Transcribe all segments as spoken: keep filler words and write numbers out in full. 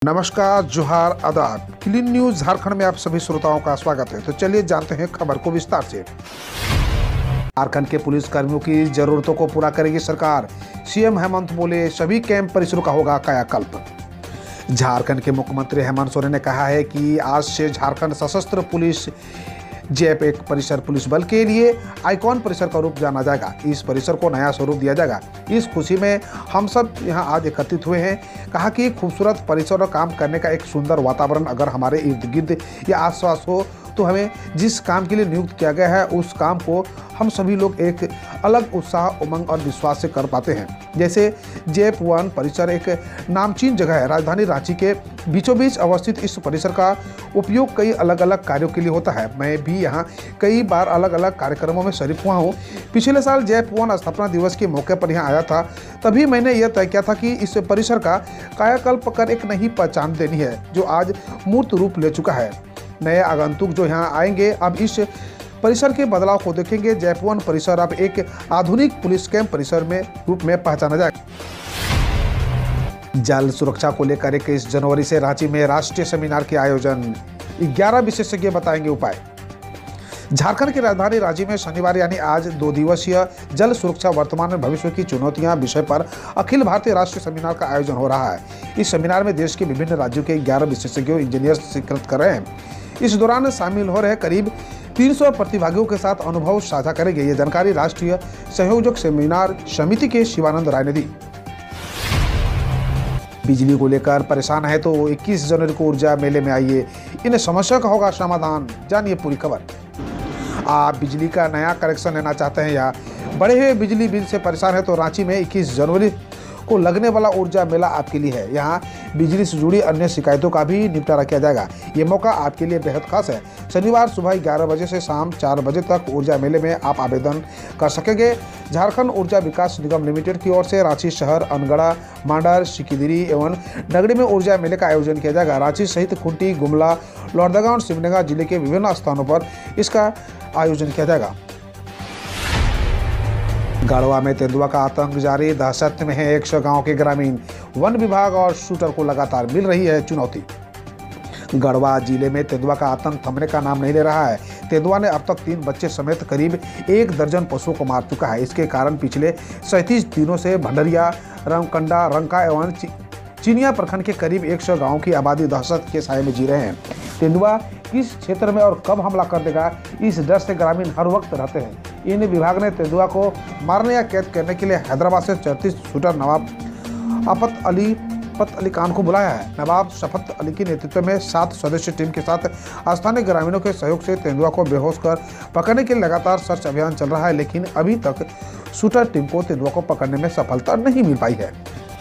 नमस्कार, जोहार, आदाब। क्लीन न्यूज झारखंड में आप सभी श्रोताओं का स्वागत है। तो चलिए जानते हैं खबर को विस्तार से। झारखंड के पुलिस कर्मियों की जरूरतों को पूरा करेगी सरकार। सीएम हेमंत बोले, सभी कैंप परिसरों का होगा कायाकल्प। झारखंड के मुख्यमंत्री हेमंत सोरेन ने कहा है कि आज से झारखंड सशस्त्र पुलिस जैप एक परिसर पुलिस बल के लिए आइकॉन परिसर का रूप जाना जाएगा। इस परिसर को नया स्वरूप दिया जाएगा। इस खुशी में हम सब यहां आज एकत्रित हुए हैं। कहा कि खूबसूरत परिसर और काम करने का एक सुंदर वातावरण अगर हमारे इर्द गिर्द या आसपास हो तो हमें जिस काम के लिए नियुक्त किया गया है उस काम को हम सभी लोग एक अलग उत्साह, उमंग और विश्वास से कर पाते हैं। जैसे जेप वन परिसर एक नामचीन जगह है। राजधानी रांची के बीचों बीच अवस्थित इस परिसर का उपयोग कई अलग अलग कार्यों के लिए होता है। मैं भी यहाँ कई बार अलग अलग कार्यक्रमों में शरीक हुआ हूँ। पिछले साल जेप वन स्थापना दिवस के मौके पर यहाँ आया था। तभी मैंने यह तय किया था कि इस परिसर का कायाकल्प कर एक नई पहचान देनी है, जो आज मूर्त रूप ले चुका है। नए आगंतुक जो यहाँ आएंगे अब इस परिसर के बदलाव को देखेंगे। जैप वन परिसर अब एक आधुनिक पुलिस कैंप परिसर में रूप में पहचाना जाएगा। जल सुरक्षा को लेकर इक्कीस जनवरी से रांची में राष्ट्रीय सेमिनार के आयोजन। ग्यारह विशेषज्ञ बताएंगे उपाय। झारखंड की राजधानी रांची में शनिवार यानी आज दो दिवसीय जल सुरक्षा वर्तमान में भविष्य की चुनौतियां विषय पर अखिल भारतीय राष्ट्रीय सेमिनार का आयोजन हो रहा है। इस सेमिनार में देश के विभिन्न राज्यों के ग्यारह विशेषज्ञों इंजीनियर शिरकत कर रहे हैं। इस दौरान शामिल हो रहे करीब तीन सौ प्रतिभागियों के साथ अनुभव साझा करेंगे। ये जानकारी राष्ट्रीय संयोजक सेमिनार समिति के शिवानंद राय ने दी। बिजली को लेकर परेशान है तो इक्कीस जनवरी को ऊर्जा मेले में आइए, इन समस्या का होगा समाधान। जानिए पूरी खबर। आप बिजली का नया कनेक्शन लेना चाहते हैं या बढ़े हुए बिजली बिल से परेशान है तो रांची में इक्कीस जनवरी को लगने वाला ऊर्जा मेला आपके लिए है। यहाँ बिजली से जुड़ी अन्य शिकायतों का भी निपटारा किया जाएगा। ये मौका आपके लिए बेहद खास है। शनिवार सुबह ग्यारह बजे से शाम चार बजे तक ऊर्जा मेले में आप आवेदन कर सकेंगे। झारखंड ऊर्जा विकास निगम लिमिटेड की ओर से रांची शहर, अनगढ़ा, मांडर, सिकिदिरी एवं नगड़ी में ऊर्जा मेले का आयोजन किया जाएगा। रांची सहित खूंटी, गुमला, लोहरदगा और सिमडेगा जिले के विभिन्न स्थानों पर इसका आयोजन किया जाएगा। गढ़वा में तेंदुआ का आतंक जारी। दहशत में है एक सौ गांव के ग्रामीण। वन विभाग और शूटर को लगातार मिल रही है चुनौती। गढ़वा जिले में तेंदुआ का आतंक थमने का नाम नहीं ले रहा है। तेंदुआ ने अब तक तीन बच्चे समेत करीब एक दर्जन पशुओं को मार चुका है। इसके कारण पिछले सैंतीस दिनों से भंडरिया, रमकंडा, रंका एवं चिनिया प्रखंड के करीब एक सौ गाँव की आबादी दहशत के साए में जी रहे हैं। तेंदुआ किस क्षेत्र में और कब हमला कर देगा, इस डर से ग्रामीण हर वक्त रहते हैं। इन विभाग ने तेंदुआ को मारने या कैद करने के लिए हैदराबाद से चौंतीस शूटर नवाब आफत अली पत अली खान को बुलाया है। नवाब शफत अली के नेतृत्व में सात सदस्यीय टीम के साथ स्थानीय ग्रामीणों के सहयोग से तेंदुआ को बेहोश कर पकड़ने के लिए लगातार सर्च अभियान चल रहा है, लेकिन अभी तक शूटर टीम को तेंदुआ को पकड़ने में सफलता नहीं मिल पाई है।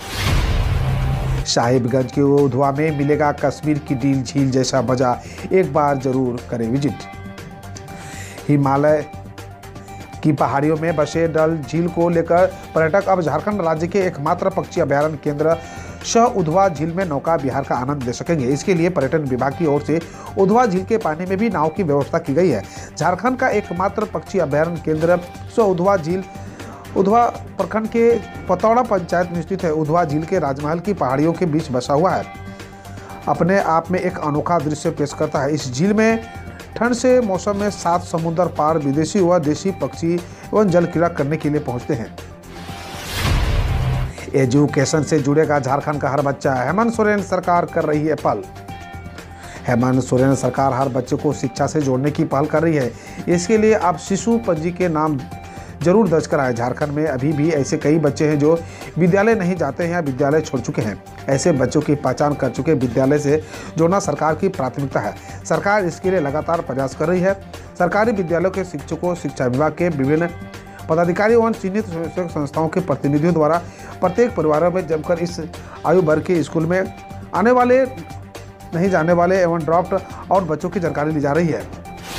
साहिबगंज के उधवा में मिलेगा कश्मीर की डील झील जैसा मजा, एक बार जरूर करें विजिट। हिमालय की पहाड़ियों में बसे डल झील को लेकर पर्यटक अब झारखंड राज्य के एकमात्र पक्षी अभ्यारण्य केंद्र शाह उधवा झील में नौका विहार का आनंद ले सकेंगे। इसके लिए पर्यटन विभाग की ओर से उधवा झील के पानी में भी नाव की व्यवस्था की गई है। झारखंड का एकमात्र पक्षी अभ्यारण्य केंद्र शाह उधवा झील उधवा प्रखंड के पतौड़ा पंचायत में स्थित है। उधवा झील के राजमहल की पहाड़ियों के बीच बसा हुआ है, अपने आप में एक अनोखा दृश्य पेश करता है। इस झील में ठंड से मौसम में सात समुद्र पार विदेशी व देशी पक्षी एवं जल क्रीड़ा करने के लिए पहुंचते हैं। एजुकेशन से जुड़ेगा झारखंड का हर बच्चा। हेमंत सोरेन सरकार कर रही है पहल। हेमंत सोरेन सरकार हर बच्चे को शिक्षा से जोड़ने की पहल कर रही है। इसके लिए आप शिशु पंजी के नाम जरूर दर्ज कराएं। झारखंड में अभी भी ऐसे कई बच्चे हैं जो विद्यालय नहीं जाते हैं या विद्यालय छोड़ चुके हैं। ऐसे बच्चों की पहचान कर चुके विद्यालय से जोड़ना सरकार की प्राथमिकता है। सरकार इसके लिए लगातार प्रयास कर रही है। सरकारी विद्यालयों के शिक्षकों, शिक्षा विभाग के विभिन्न पदाधिकारी एवं चिन्हित स्वयंसेवक संस्थाओं के प्रतिनिधियों द्वारा प्रत्येक परिवारों में जमकर इस आयु वर्ग के स्कूल में आने वाले, नहीं जाने वाले एवं ड्रॉप्ड आउट बच्चों की जानकारी ली जा रही है।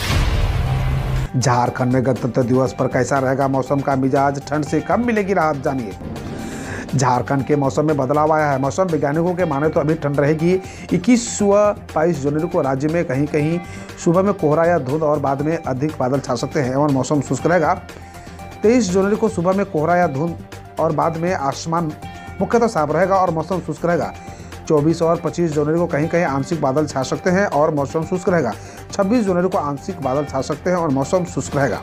झारखंड में गणतंत्र दिवस पर कैसा रहेगा मौसम का मिजाज, ठंड से कब मिलेगी राहत, जानिए। झारखंड के मौसम में बदलाव आया है। मौसम वैज्ञानिकों के माने तो अभी ठंड रहेगी। इक्कीस व बाईस जनवरी को राज्य में कहीं कहीं सुबह में कोहरा या धुंध और बाद में अधिक बादल छा सकते हैं एवं मौसम शुष्क रहेगा। तेईस जनवरी को सुबह में कोहरा या धुंध और बाद में आसमान मुख्यतः साफ रहेगा और मौसम शुष्क रहेगा। चौबीस और पच्चीस जनवरी को कहीं कहीं आंशिक बादल छा सकते हैं और मौसम शुष्क रहेगा। छब्बीस जनवरी को आंशिक बादल छा सकते हैं और मौसम शुष्क रहेगा।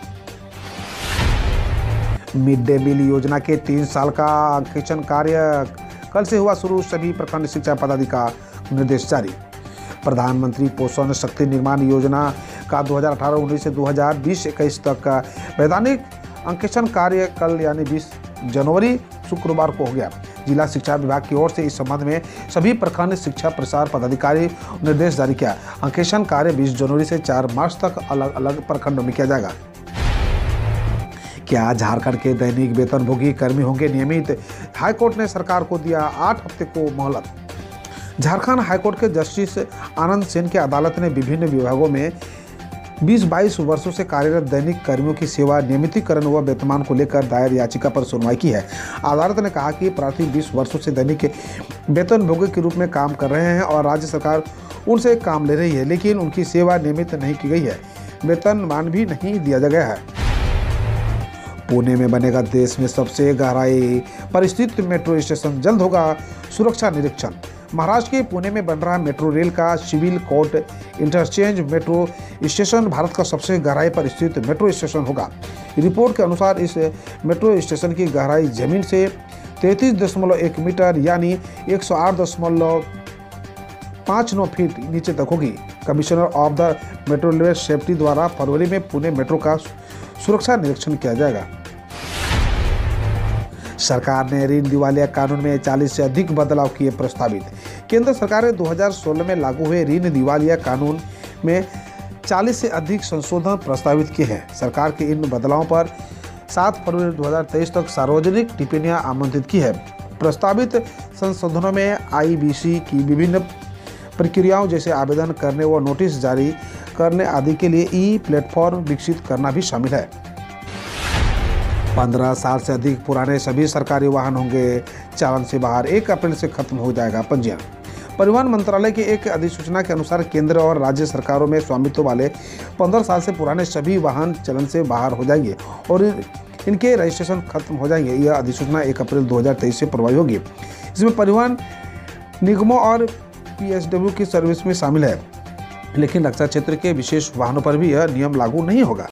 मिड डे मील योजना के तीन साल का अंकेक्षण कार्य कल से हुआ शुरू, सभी प्रखंड शिक्षा पदाधिकारी निर्देश जारी। प्रधानमंत्री पोषण शक्ति निर्माण योजना का दो हज़ार अठारह उन्नीस से दो हज़ार बीस इक्कीस तक का वैधानिक अंकेक्षण कार्य कल यानी बीस जनवरी शुक्रवार को हो गया। जिला शिक्षा विभाग की ओर से इस संबंध में सभी प्रखंड शिक्षा प्रसार पदाधिकारी निर्देश जारी किया। अंकेक्षण कार्य बीस जनवरी से चार मार्च तक अलग अलग प्रखंडों में किया जाएगा। क्या झारखंड के दैनिक वेतनभोगी कर्मी होंगे नियमित? हाईकोर्ट ने सरकार को दिया आठ हफ्ते को मोहलत। झारखंड हाईकोर्ट के जस्टिस आनंद सेन की अदालत ने विभिन्न विभागों में बीस बाईस वर्षों से कार्यरत दैनिक कर्मियों की सेवा नियमितीकरण व वेतनमान को लेकर दायर याचिका पर सुनवाई की है। अदालत ने कहा कि प्रार्थी बीस वर्षों से दैनिक वेतनभोगी के रूप में काम कर रहे हैं और राज्य सरकार उनसे काम ले रही है, लेकिन उनकी सेवा नियमित नहीं की गई है, वेतनमान भी नहीं दिया गया है। पुणे में बनेगा देश में सबसे गहराई पर स्थित मेट्रो स्टेशन, जल्द होगा सुरक्षा निरीक्षण। महाराष्ट्र के पुणे में बन रहा मेट्रो रेल का civil court interchange metro station Bharat का सबसे गहराई पर स्थित मेट्रो स्टेशन होगा। रिपोर्ट के अनुसार इस मेट्रो स्टेशन की गहराई जमीन से तैंतीस दशमलव एक मीटर यानी एक सौ आठ दशमलव पाँच नौ फीट नीचे तक होगी। Commissioner of the metro rail safety द्वारा फरवरी में पुणे मेट्रो का सुरक्षा निरीक्षण किया जाएगा। सरकार ने ऋण दिवालिया कानून में चालीस से अधिक बदलाव किए प्रस्तावित। केंद्र सरकार ने दो हज़ार सोलह में लागू हुए ऋण दिवालिया कानून में चालीस से अधिक संशोधन प्रस्तावित किए हैं। सरकार के इन बदलावों पर सात फरवरी दो हज़ार तेईस तक सार्वजनिक टिप्पणियां आमंत्रित की है। प्रस्तावित संशोधनों में आई बी सी की विभिन्न प्रक्रियाओं जैसे आवेदन करने व नोटिस जारी करने आदि के लिए ई प्लेटफॉर्म विकसित करना भी शामिल है। पंद्रह साल से अधिक पुराने सभी सरकारी वाहन होंगे चालान से बाहर। एक अप्रैल से खत्म हो जाएगा पंजीयन। परिवहन मंत्रालय की एक अधिसूचना के अनुसार केंद्र और राज्य सरकारों में स्वामित्व वाले पंद्रह साल से पुराने सभी वाहन चलन से बाहर हो जाएंगे और इनके रजिस्ट्रेशन खत्म हो जाएंगे। यह अधिसूचना एक अप्रैल दो हज़ार तेईस से प्रभावी होगी। इसमें परिवहन निगमों और पी एस डब्ल्यू की सर्विस में शामिल है, लेकिन रक्षा क्षेत्र के विशेष वाहनों पर भी यह नियम लागू नहीं होगा।